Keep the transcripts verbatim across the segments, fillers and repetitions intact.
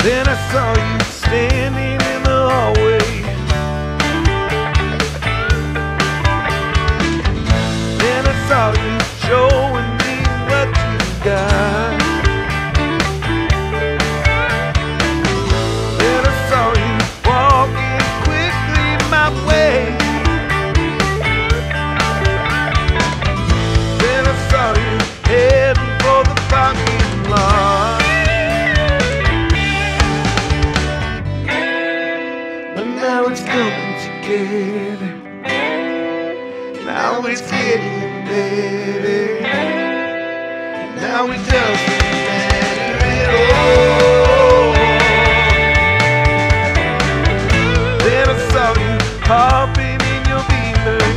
Then I saw you standing in the hallway. Then I saw you showing me what you got. Then I saw you walking quickly my way. Then I saw you heading for the parking lot. But now it's coming together. Now it's getting better. Now it doesn't matter at all. Then I saw you hopping in your Beamer.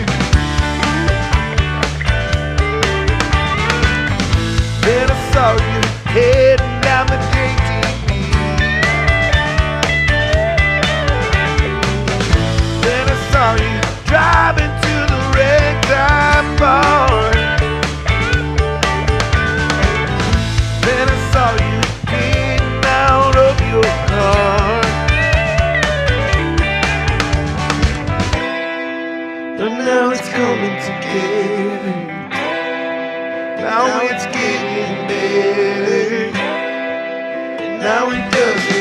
Then I saw you heading down the J T B. Then I saw you driving to the ragtime bar. Then I saw you getting out of your car. But now it's coming together. Now it's getting better. Now it doesn't